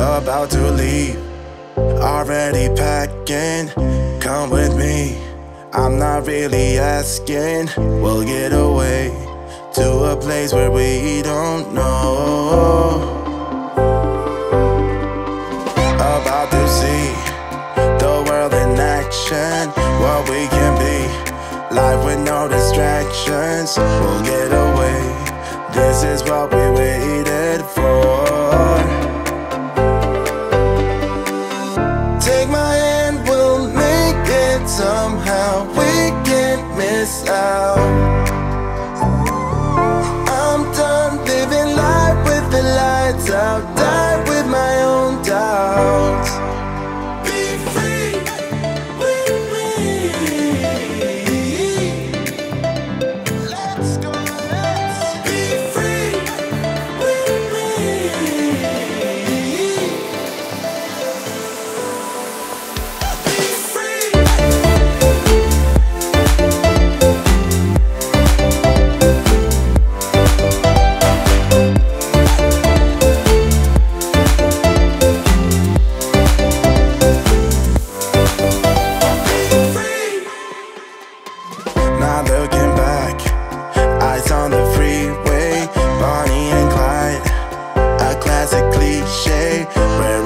about to leave, already packing. Come with me, I'm not really asking. We'll get away to a place where we don't know. About to see the world in action, what we can be, life with no distractions. We'll get away, this is what we waited for. Take my hand, we'll make it somehow. We can't miss out. I'm done living life with the lights out. Die with my own doubts. Be free with me. Let's go, let's be free with me. Not looking back, eyes on the freeway, Bonnie and Clyde, a classic cliche. Where